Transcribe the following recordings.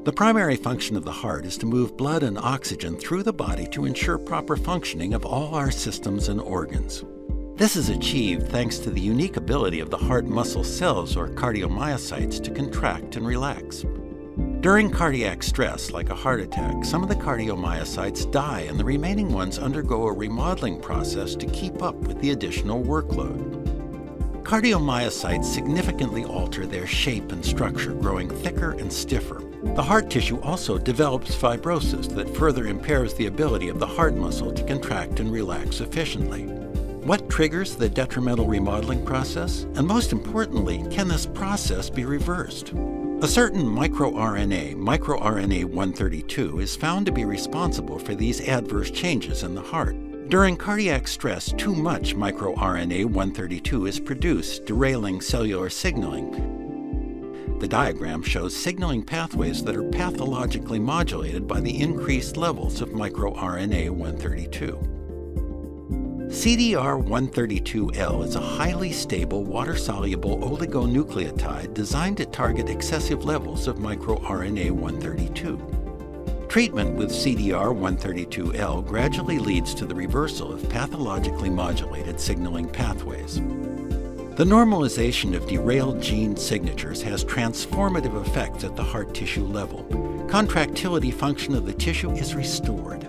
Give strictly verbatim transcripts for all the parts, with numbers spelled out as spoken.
The primary function of the heart is to move blood and oxygen through the body to ensure proper functioning of all our systems and organs. This is achieved thanks to the unique ability of the heart muscle cells, or cardiomyocytes, to contract and relax. During cardiac stress, like a heart attack, some of the cardiomyocytes die and the remaining ones undergo a remodeling process to keep up with the additional workload. Cardiomyocytes significantly alter their shape and structure, growing thicker and stiffer. The heart tissue also develops fibrosis that further impairs the ability of the heart muscle to contract and relax efficiently. What triggers the detrimental remodeling process? And most importantly, can this process be reversed? A certain microRNA, microRNA one thirty-two, is found to be responsible for these adverse changes in the heart. During cardiac stress, too much microRNA one thirty-two is produced, derailing cellular signaling. The diagram shows signaling pathways that are pathologically modulated by the increased levels of microRNA one thirty-two. C D R one thirty-two L is a highly stable, water-soluble oligonucleotide designed to target excessive levels of microRNA one thirty-two. Treatment with C D R one thirty-two L gradually leads to the reversal of pathologically modulated signaling pathways. The normalization of derailed gene signatures has transformative effects at the heart tissue level. Contractility function of the tissue is restored.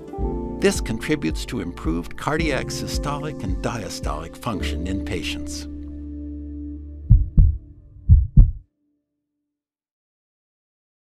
This contributes to improved cardiac systolic and diastolic function in patients.